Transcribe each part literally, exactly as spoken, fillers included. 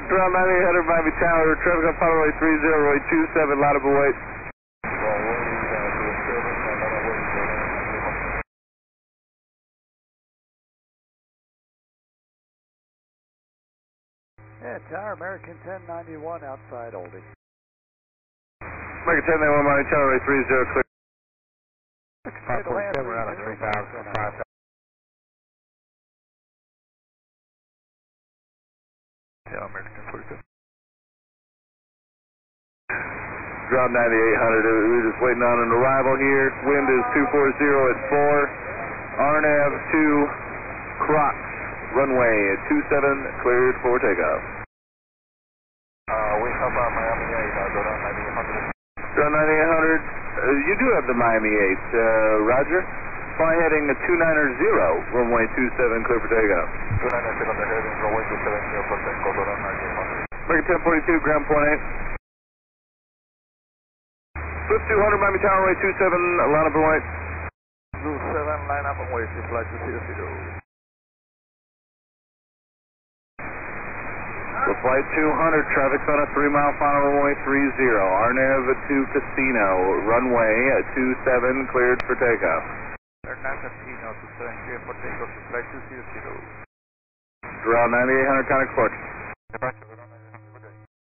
Around ninety-eight hundred Miami Tower, traffic on final runway three zero, runway two seven, line up and wait. Yeah, Tower, American ten ninety-one outside Oldie. American ten ninety-one Miami Tower, runway three zero, clear. five forty-seven, we're out of three thousand, five thousand. Yeah, American ten forty-seven. Ground ninety-eight hundred, we're just waiting on an arrival here. Wind is two forty at four. R N A V two, Crocs, runway at two seven, cleared for takeoff. Uh, we have uh, Miami eight, uh, go down ninety-eight hundred. Ground ninety-eight hundred, uh, you do have the Miami eight, uh, Roger. Fly heading at two niner zero, runway two seven, clear for takeoff. two niner zero, the heading, runway two seven, clear for takeoff, go down ninety-eight hundred. American ten forty-two, ground point eight. Swift two hundred, Miami Tower, runway two seven, line up and wait. Blue seven, line up and wait, flight to zero zero. For flight two hundred, traffic's on a three mile final runway three zero. R N A V to Casino, runway at two seven, cleared for takeoff. R N A V Casino, two seven, cleared for takeoff, flight to zero zero. Ground ninety-eight hundred, contact departure. Departure, ground ninety-eight hundred, good day.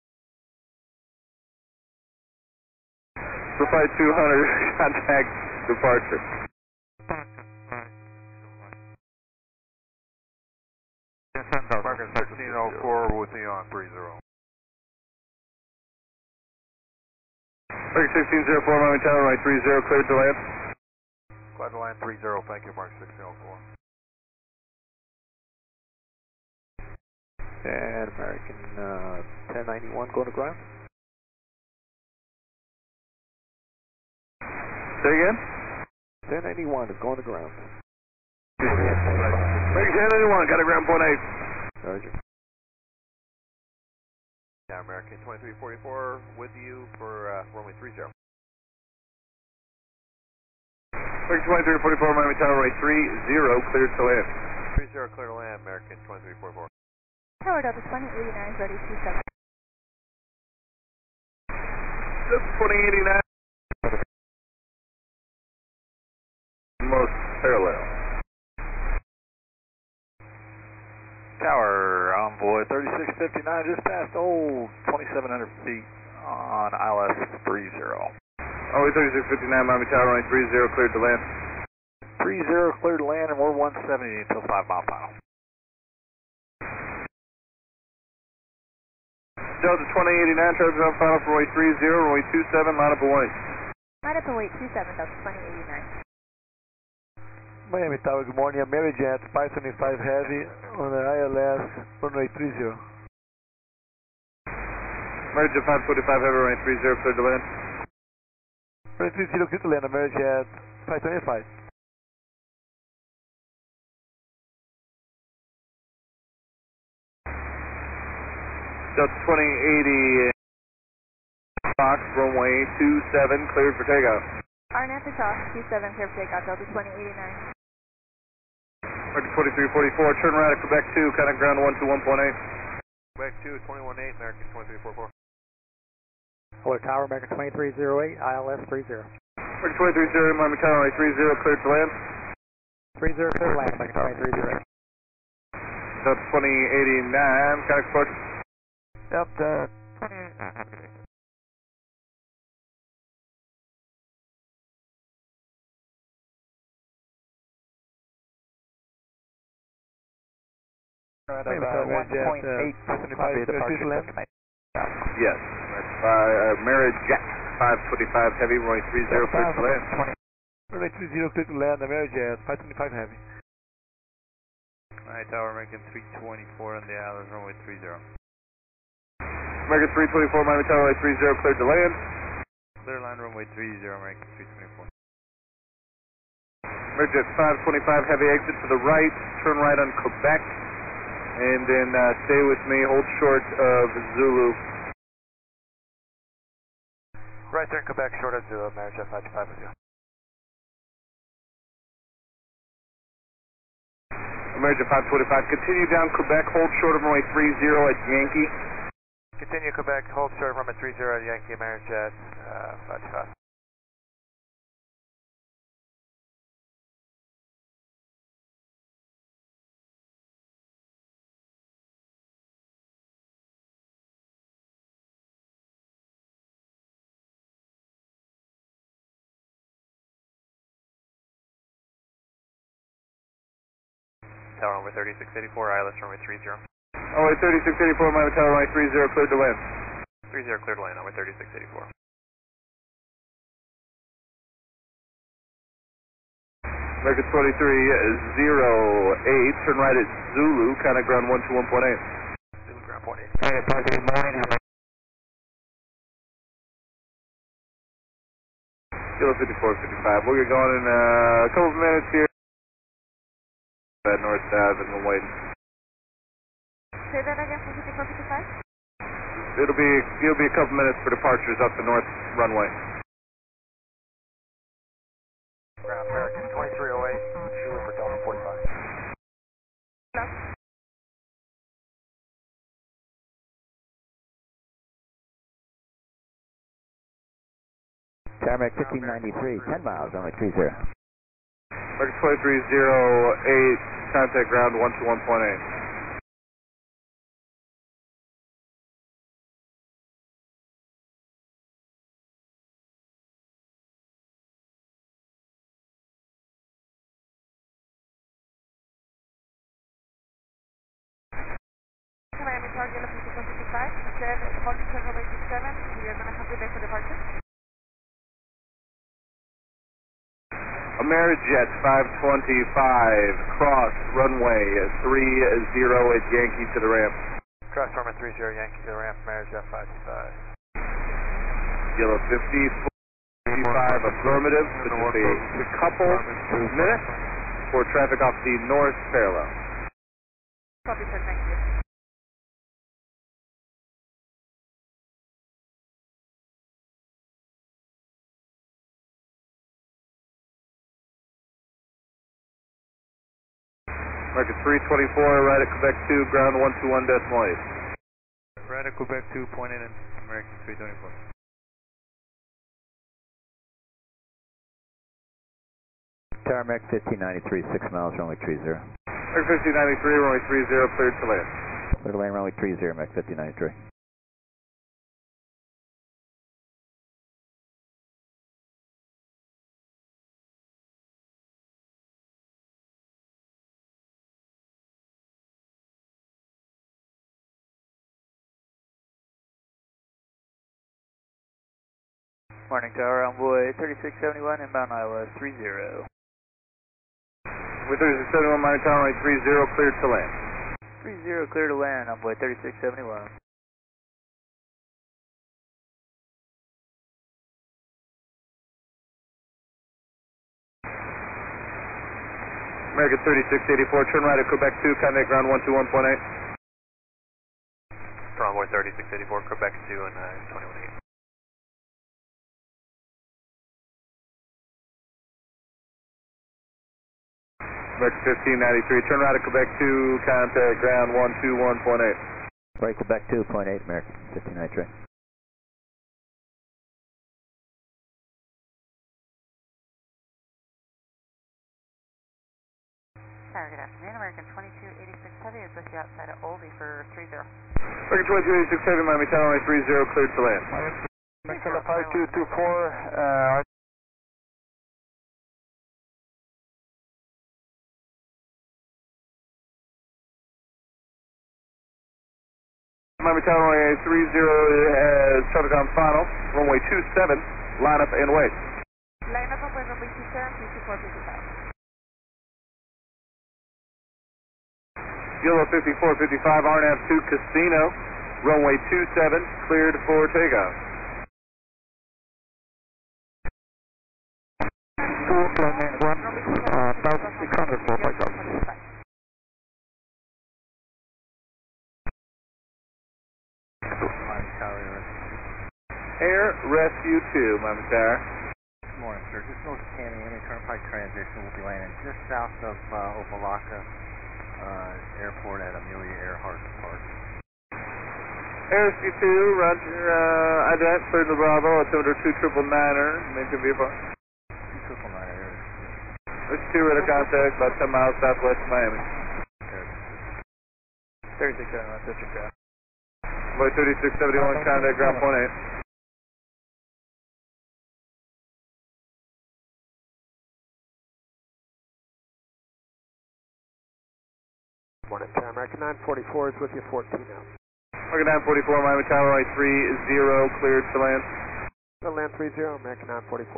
For flight two hundred, contact departure. American sixteen oh four with you on three zero. American sixteen oh four, Miami Tower, runway three zero, cleared to land. Cleared to land three zero, thank you, Mark sixteen oh four. And American uh, ten ninety-one going to ground. Say again? ten ninety-one is going to ground. American ten ninety-one, got a ground point eight. Roger. Yeah, American twenty-three forty-four with you for uh, runway three zero. American twenty-three forty-four, Miami Tower, runway three zero, cleared to land. three zero, clear to land, American twenty-three forty-four. Tower Delta twenty eighty-nine, ready two seven. Delta twenty eighty-nine. Most parallel. Tower, Envoy thirty-six fifty-nine, just past old twenty-seven hundred feet on I L S three zero. Oh, thirty-six fifty-nine, Miami Tower, runway three zero, cleared to land. three zero, cleared to land, and we're one seventy until five mile final. Delta twenty eighty-nine, traffic on final for runway three zero, runway two seven, line up and wait. Line up and wait two seven, Delta twenty eighty-nine. Miami Tower, good morning. Amerijet five twenty-five Heavy on the I L S runway three zero. Amerijet five twenty-five Heavy, runway three zero, cleared to land. Runway three zero, cleared to land, Amerijet five twenty-five. Delta twenty eighty, Fox, runway two seven, cleared for takeoff. R N A V to Toss, two seven, clear for takeoff, Delta twenty eighty-nine. American twenty-three forty-four, turn right at Quebec two, contact ground one two one point eight. Quebec two, twenty-one eight, American twenty-three forty-four. Hello Tower, American twenty-three oh eight, I L S three zero. American twenty-three zero, Miami Tower, runway three zero, cleared to land. three zero, clear to land, American twenty-three oh eight. Delta twenty eighty-nine, contact departure. Delta one point eight, yes, uh, Amerijet five twenty-five Heavy, runway three zero, cleared to land. Runway three zero, cleared to land, Amerijet five twenty-five Heavy. Alright, Tower, American three twenty-four on the I L S runway three zero. American three twenty-four, Miami Tower, runway three zero, cleared to land. Clear line runway three zero, American three twenty-four. Amerijet five twenty-five Heavy, exit to the right, turn right on Quebec, and then uh, stay with me, hold short of Zulu. Right there in Quebec, short of Zulu, Amerijet five twenty-five with you. Amerijet five twenty-five, continue down Quebec, hold short of runway three zero at Yankee. Continue Quebec, hold short runway three zero, Yankee Amerijet, uh, five two five. Tower runway thirty-six eighty-four, I L S runway three zero. Runway thirty-six eighty-four, Miami Tower runway three zero, cleared to land. three zero cleared to land, runway thirty-six eighty-four. American twenty-three zero eight, turn right at Zulu, contact ground one two one point eight. Zulu ground point eight. Hey, good morning. Kilo fifty-four fifty-five, we'll get going in uh, a couple of minutes here. At north south and we're waiting. Say that again for fifty-four fifty-five? It'll be it'll be a couple minutes for departures up the north runway. Ground American twenty-three oh eight, Zulu for Delta forty-five. Hello? Tarmac fifteen ninety-three, ten miles, runway three zero. American twenty-three zero eight, contact ground one two one point eight. Miami Tower, Yellow fifty-four fifty-five, said holding turn runway six seven, we are going to have to for departure. Amerijet five twenty-five, cross runway three zero at Yankee to the ramp. Cross runway three zero, Yankee to the ramp, Amerijet five two five. Yellow fifty-four fifty-five, affirmative, which will be a couple minutes for traffic off the north parallel. Copy, sir, thank you. American three twenty-four, right at Quebec two, ground one two one decimal eight. Right at Quebec two, point in American three twenty-four. Tarmac fifteen ninety-three, six miles, runway three zero. American fifteen ninety-three, runway three zero, cleared to land. Clear to land, runway three zero, Mac fifteen ninety-three. Morning Tower, envoy thirty-six seventy-one, inbound I L S three zero. With thirty-six seventy-one, Miami Tower runway three zero, cleared to land. three zero, clear to land, envoy thirty-six seventy-one. American thirty-six eighty-four, turn right at Quebec two, contact ground one two one point eight. Runway thirty-six eighty-four, Quebec two and uh, twenty-one eight. American fifteen ninety-three, turn right at Quebec two, contact ground one two one point eight. Right, Quebec two, point eight, American fifteen ninety-three. Tower, good afternoon. American twenty-two eighty-six Heavy is with you outside of Oldie for three zero. American twenty-two eighty-six Heavy, Miami Tower runway three zero, cleared to land. American five two two four, uh, Miami Tower runway three zero has traffic on final, runway two seven, line up and wait. Line up on runway two seven, fifty-four fifty-five. Yellow fifty-four fifty-five, R N A V two Casino, runway two seven, cleared for takeoff. Uh, thousand six hundred for takeoff. Air Rescue two, Miami Tower. Good morning, sir. Just north of Tamiami Turnpike transition. We'll be landing just south of uh, Opa-locka uh, Airport at Amelia Earhart Park. Airsky two, roger, uh, ident, third to Bravo, altimeter two triple niner, maintain V F R. two triple nine. Airsky two, radar contact, about ten miles southwest of Miami. thirty-six seventy-one, sister craft. Boy thirty-six seventy-one, contact, ground point eight. Morning, Tamarack nine forty-four is with you, fourteen now. American nine forty-four, Miami Tower, runway three zero, cleared to land. The land three zero, American nine forty-four.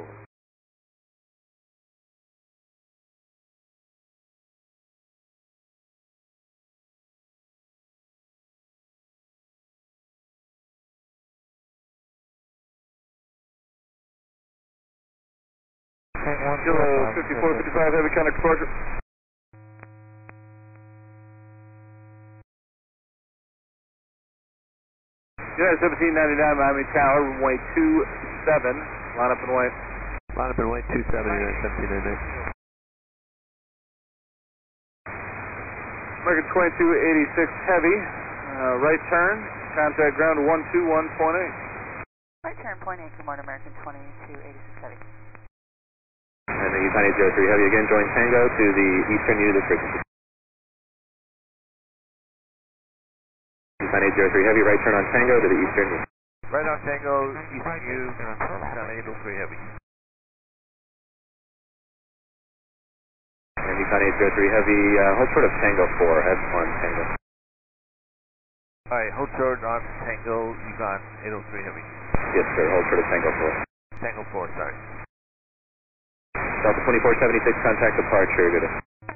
Kilo fifty-four fifty-five, heavy contact departure. United seventeen ninety-nine, Miami Tower, runway two seven, line up and wait. Line up and wait, two seven, United seventeen ninety-nine. American twenty-two eighty-six, heavy, uh, right turn, contact ground one two one point eight. Right turn, point eight, good morning, American twenty-two eighty-six heavy. And the United zero three Heavy again, join Tango to the eastern unit of frequency. United zero three Heavy, right turn on Tango to the eastern unit. Right on Tango, eastern U, San eight oh three heavy. And United zero three Heavy, uh, hold short of Tango four, head on Tango. Alright, hold short on Tango, Yukon eight oh three heavy. Yes sir, hold short of Tango four. Tango four, sorry. Delta twenty-four seventy-six, contact departure, good.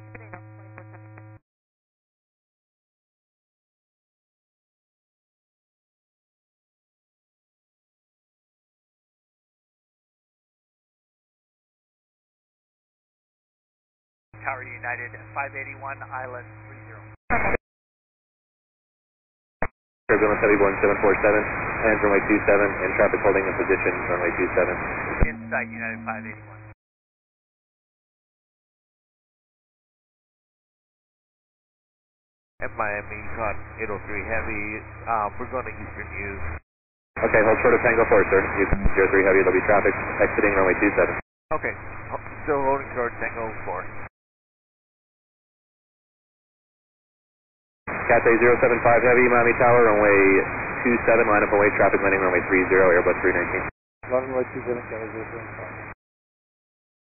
Tower United five eighty-one, Island three zero. Turbulence heavy Boeing seven four seven, hands runway two seven, and traffic holding in position runway two seven. Insight United five eighty-one. And Miami, Yukon eight oh three heavy, um, we're going to eastern U. Okay, hold short of Tango four, sir. zero three Heavy, there'll be traffic exiting runway two seven. Okay, still holding short, Tango four. Cathay zero seven five Heavy, Miami Tower, runway two seven, line up and wait, traffic landing runway three zero, Airbus three nineteen. Runway two seven, Cathay zero seven five.